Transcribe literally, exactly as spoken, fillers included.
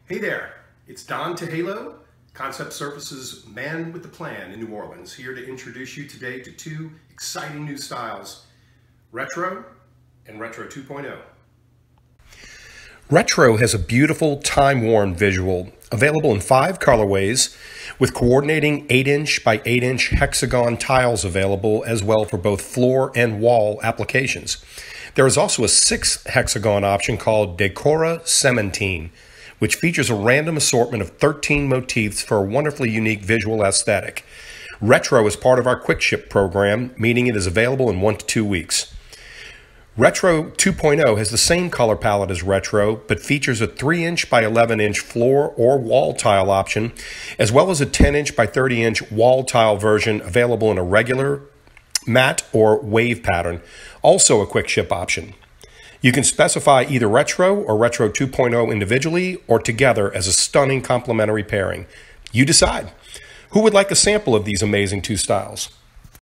Hey there, it's Don Tehalo, Concept Surfaces Man with the Plan in New Orleans, here to introduce you today to two exciting new styles, Retro and Retro two point oh. Retro has a beautiful time-worn visual available in five colorways with coordinating eight inch by eight inch hexagon tiles available as well for both floor and wall applications. There is also a sixth hexagon option called Decora Cementine, which features a random assortment of thirteen motifs for a wonderfully unique visual aesthetic. Retro is part of our quick ship program, meaning it is available in one to two weeks. Retro two point oh has the same color palette as Retro, but features a three inch by eleven inch floor or wall tile option, as well as a ten inch by thirty inch wall tile version available in a regular, matte, or wave pattern, also a quick ship option. You can specify either Retro or Retro two point oh individually or together as a stunning complementary pairing. You decide. Who would like a sample of these amazing two styles?